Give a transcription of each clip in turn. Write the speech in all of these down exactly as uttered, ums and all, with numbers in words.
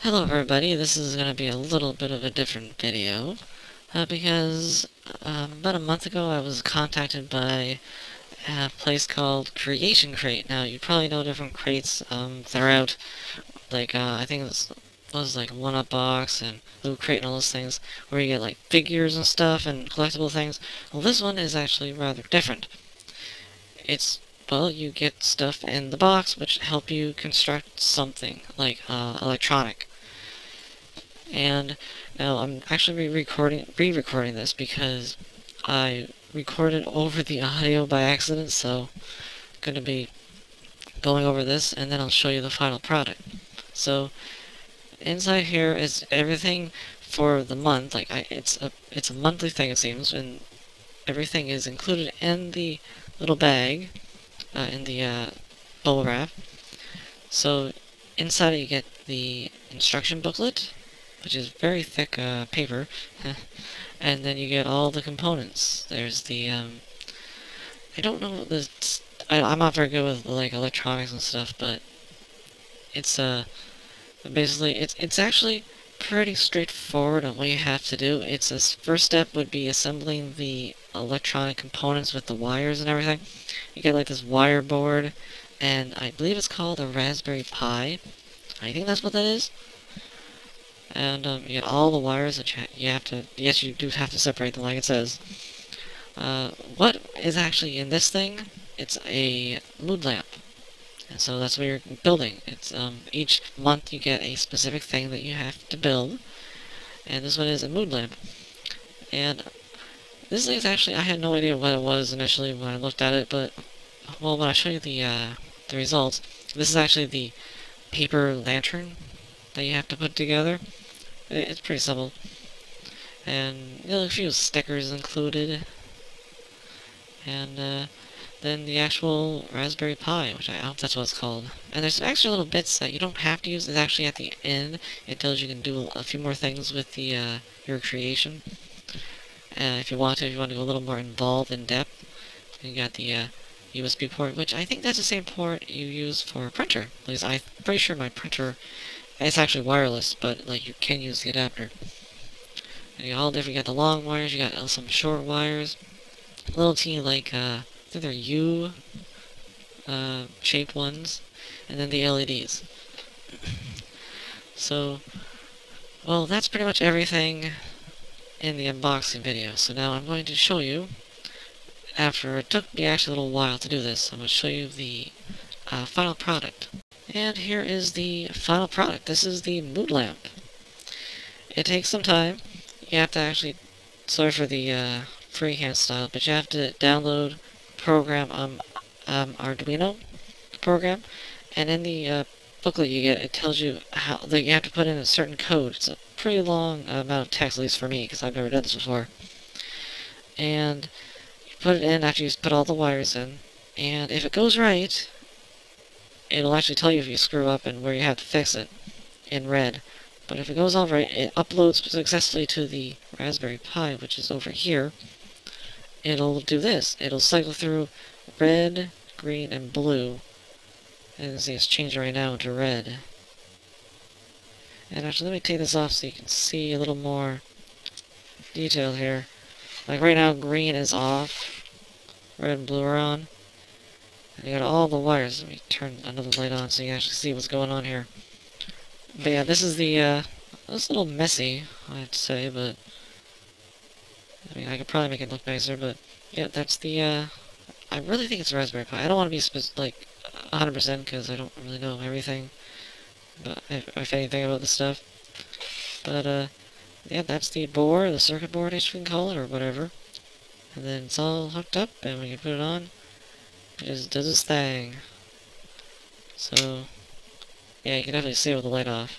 Hello everybody, this is going to be a little bit of a different video, uh, because um, about a month ago I was contacted by a place called Creation Crate. Now, you probably know different crates, um, they're out, like, uh, I think this was like One Up Box and Loot Crate and all those things, where you get like figures and stuff and collectible things. Well, this one is actually rather different. It's, well, you get stuff in the box which help you construct something, like, uh, electronic. And now I'm actually re-recording re-recording this because I recorded over the audio by accident, so I'm going to be going over this and then I'll show you the final product. So inside here is everything for the month. Like I, it's a it's a monthly thing, it seems, and everything is included in the little bag, uh, in the uh, bubble wrap. So inside you get the instruction booklet, which is very thick uh, paper, and then you get all the components. There's the, um, I don't know, the, I, I'm not very good with, like, electronics and stuff, but it's, uh, basically, it's, it's actually pretty straightforward on what you have to do. It's a first step would be assembling the electronic components with the wires and everything. You get, like, this wire board, and I believe it's called a Raspberry Pi. I think that's what that is. And um, you get all the wires that you have to, yes, you do have to separate them like it says. Uh, what is actually in this thing? It's a mood lamp. And so that's what you're building. It's um, each month you get a specific thing that you have to build. And this one is a mood lamp. And this thing is actually, I had no idea what it was initially when I looked at it, but, well, when I show you the, uh, the results, this is actually the paper lantern that you have to put together. It's pretty simple. And you know, a few stickers included. And uh, then the actual Raspberry Pi, which I hope that's what it's called. And there's extra little bits that you don't have to use. It's actually at the end. It tells you can do a few more things with the uh, your creation. Uh, if you want to, if you want to go a little more involved, in depth. You got the uh, U S B port, which I think that's the same port you use for a printer. At least I'm pretty sure my printer, it's actually wireless, but like you can use the adapter. And you got all different. You got the long wires. You got uh, some short wires. Little teeny, like, uh, I think they're U uh, shaped ones, and then the L E Ds. So, well, that's pretty much everything in the unboxing video. So now I'm going to show you, after it took me actually a little while to do this, I'm going to show you the uh, final product. And here is the final product. This is the mood lamp. It takes some time. You have to actually, sorry for the uh, freehand style, but you have to download program um, um Arduino program, and in the uh, booklet you get, it tells you how that you have to put in a certain code. It's a pretty long uh, amount of text, at least for me, because I've never done this before. And you put it in after you put all the wires in, and if it goes right, it'll actually tell you if you screw up and where you have to fix it in red. But if it goes all right, it uploads successfully to the Raspberry Pi, which is over here. It'll do this. It'll cycle through red, green, and blue. And see, it's changing right now into red. And actually, let me take this off so you can see a little more detail here. Like right now, green is off. Red and blue are on. And you got all the wires. Let me turn another light on so you can actually see what's going on here. But yeah, this is the, uh, it's a little messy, I have to say, but, I mean, I could probably make it look nicer, but, yeah, that's the, uh, I really think it's a Raspberry Pi. I don't want to be, spe like, one hundred percent, because I don't really know everything, but, if, if anything about this stuff. But, uh, yeah, that's the board, the circuit board, as you can call it, or whatever. And then it's all hooked up, and we can put it on. It just does its thing. So, yeah, you can definitely see it with the light off.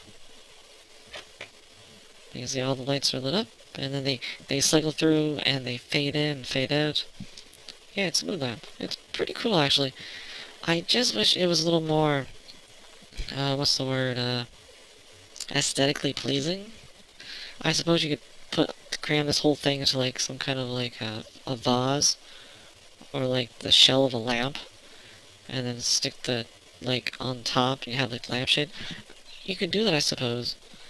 You can see all the lights are lit up, and then they, they cycle through, and they fade in and fade out. Yeah, it's a mood lamp. It's pretty cool, actually. I just wish it was a little more, uh, what's the word, uh, aesthetically pleasing? I suppose you could put, cram this whole thing into, like, some kind of, like, a, a vase, or, like, the shell of a lamp, and then stick the, like, on top, you have, like, lampshade. You could do that, I suppose.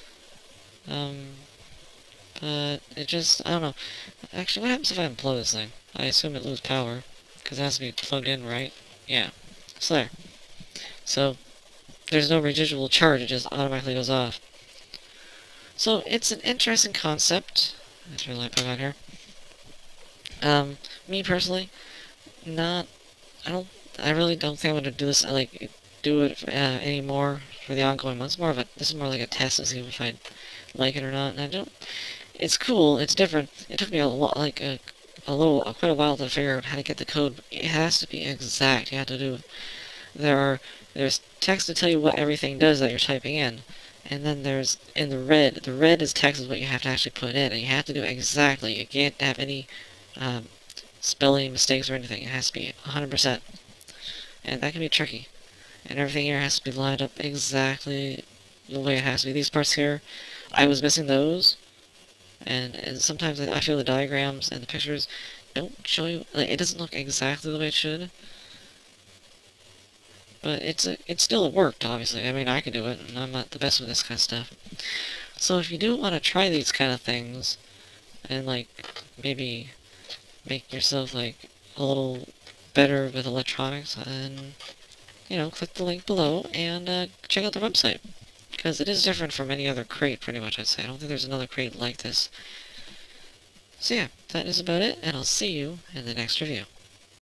Um, but it just, I don't know. Actually, what happens if I unplug this thing? I assume it loses power, because it has to be plugged in, right? Yeah. So there. So, there's no residual charge, it just automatically goes off. So, it's an interesting concept. Let's really put on here. Um, me personally, not, I don't, I really don't think I'm gonna do this, like, do it uh, anymore for the ongoing months. More of a, this is more like a test to see if I like it or not, and I don't, it's cool, it's different. It took me a lot, like, a, a little, uh, quite a while to figure out how to get the code. It has to be exact. You have to do, there are, there's text to tell you what everything does that you're typing in. And then there's, in the red, the red is text is what you have to actually put in, and you have to do it exactly. You can't have any, um, spelling mistakes or anything. It has to be one hundred percent. And that can be tricky. And everything here has to be lined up exactly the way it has to be. These parts here, I was missing those. And, and sometimes I feel the diagrams and the pictures don't show you, like, it doesn't look exactly the way it should. But it's a, it still worked, obviously. I mean, I can do it, and I'm not the best with this kind of stuff. So if you do want to try these kind of things, and, like, maybe make yourself, like, a little better with electronics, then, you know, click the link below and uh, check out their website. Because it is different from any other crate, pretty much, I'd say. I don't think there's another crate like this. So yeah, that is about it, and I'll see you in the next review.